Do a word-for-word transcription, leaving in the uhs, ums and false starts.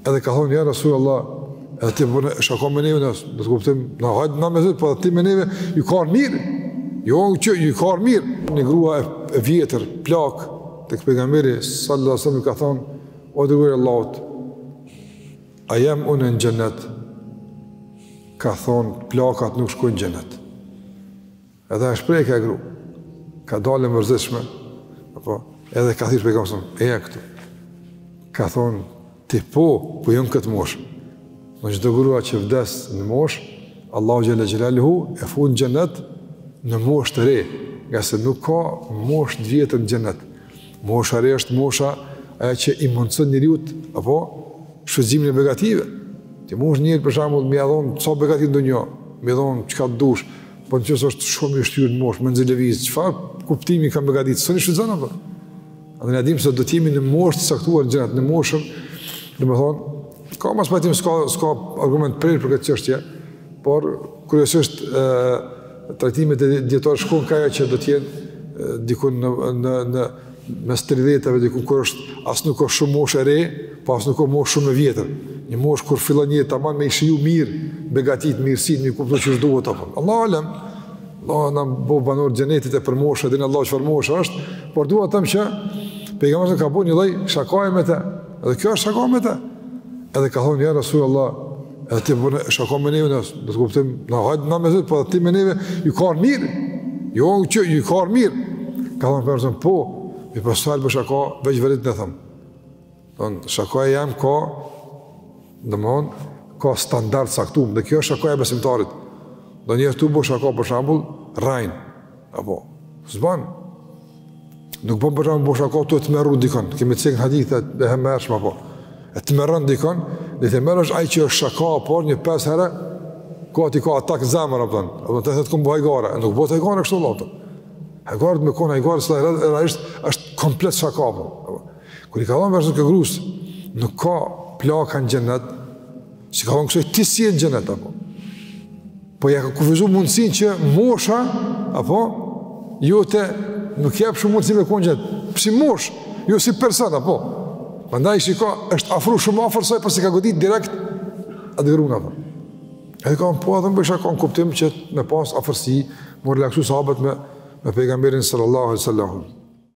edhe ka thonë, ja Rasulullah, edhe ti bënë shako me neve, do të kuptim, na hajtë na me zëtë, po edhe ti me neve, ju karë mirë, jo që ju karë mirë. Një grua e, e vjetër, plak, të pejgamberi sallallahu alaihi wasallam ka thonë, o dërguari i Allahut, a jam unë në xhenet? Ka thonë, plakat nuk shkojnë në xhenet. Edhe e shpreh ka gru, ka dalë e mërzishme, apo, edhe ka thirë pejgamberi, e e këtu. Ka thonë, ti po, po jënë këtë moshë. Në çdo grua që vdes në moshë, Allahu xhalla xhelaluhu e fut në xhenet në moshë të re, nga se nuk ka moshë të vjetër në xhenet. Mosha e re është mosha ajo që i mundson njeriu apo shfrytëzimin e begative. Ti mosh njëri për shembull më dhon çfarë begative ndonjë, më dhon çka dush, po nëse është shumë i shtyrë në moshë, më nxjerr lëviz, çfarë kuptimi ka begatit? S'u shfrytëzon apo? Andaj na dim se do të jemi në moshë të caktuar në xhenet, në moshën, domethënë ka mas pajtim, s'ka, s'ka argument prerë për këtë çështje, por kryesisht trajtimet e dietarë shkon ka ajo që do të jenë dikun në në në mes tridhjetave, dikun kur është as nuk ka shumë moshë e re, po as nuk ka moshë shumë e vjetër. Një moshë kur fillon një tamam me shiju mirë, begatit, mirësinë, mi kuptoj ç'është duhet apo. Allahu alem, Allah na bo banor xhenetit e për moshë, din Allah çfarë moshë është, por dua të them që pejgamberi ka bënë një lloj shakaje me të. Edhe kjo është shaka me të. Edhe ka thonë, ja Rasulullah, edhe ti bënë shako me neve, do të kuptim, na hajtë na me zëtë, po edhe ti me neve, ju karë mirë, jo që ju karë mirë. Ka thonë, për po, mi përsalë për shako, veç verit në thëmë. Thonë, shakoja jam ka, dëmon, ka standard saktum, dhe kjo është shakoja besimtarit. Do njerë tu bo shako, për shambull, rajnë, apo, zbanë. Nuk bëm për shambull bo shako, tu e të meru dikon, kemi të cikën hadithet e hemershma, apo. E të merën dikon, dhe të merë është aj që është shaka, por një pes herë, ka ti ka atak zemër, apëton, apëton të thetë këmë bu hajgare, nuk bu të hajgare kështu latë. Hajgare të me konë hajgare, së da e është, është komplet shaka, apëton. Kër i ka dhonë vërshën këtë grusë, nuk ka plaka në gjennet, si ka dhonë kësoj ti si e në gjennet, apo. Po ja ka kufizu mundësin që mosha, apo, jo të nuk jep shumë mundësin me konë gjennet, si mosh, jo si person, apo. Mandaj shiko, është afru shumë afër saj, përse ka godit direkt atë gruna. Edhe ka po edhe më bësha ka në kuptim që me pas afërsi, më relaksu sahabët me, me pejgamberin sallallahu alaihi wasallam.